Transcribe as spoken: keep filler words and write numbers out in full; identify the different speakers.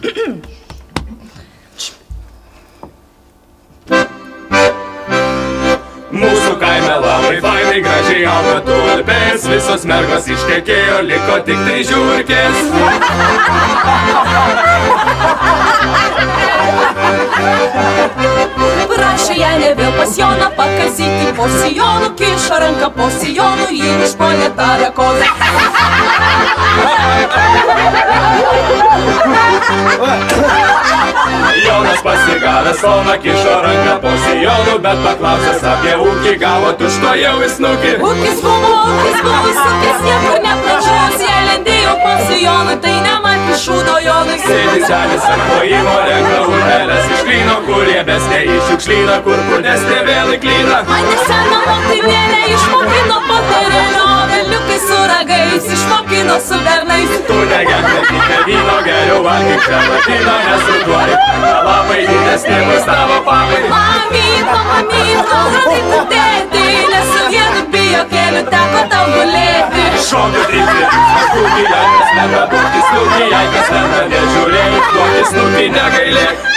Speaker 1: Mūsų kaime labai fainai gražiai auga tulpės, visos mergos ištekėjo, liko tik tai žiurkės.
Speaker 2: Prašė Janė vėl pas Joną pakasyti po sijonu, kišo ranką po sijonu, jį užpuolė tarakoną.
Speaker 1: Jonas pasigavęs Oną, kišo ranką po sijonu, bet paklausęs apie ūkį, gavo tučtuojau į snukį.
Speaker 2: Ūkis buvo, ūkis buvo, sukės niekur nepražus, jie lendėjo po sijonu, tai nematė šūdo Jonui.
Speaker 1: Sėdi senis ant klojimo, renka urveles iš lyno, kurie besnė į šiukšlyną, kur purnesnė vėl įklyna.
Speaker 2: Mane sena motinėlė išmokino patarėlio, vėliukai su ragais išmokino su bernais.
Speaker 1: Tu negerk netykia vyno, geriau valgyk želatyną, nesuduoji. Labai didesnė bus tavo papai.
Speaker 2: Mamyto, mamyto, radai tu tėtį, nes su vienu bijo keliu teko tau gulėti.
Speaker 1: Šokiu trikti, kūkį, jei kas lenda, būti snukį, jei kas lenda, nežiūrėk, duoti snukį, negailėk.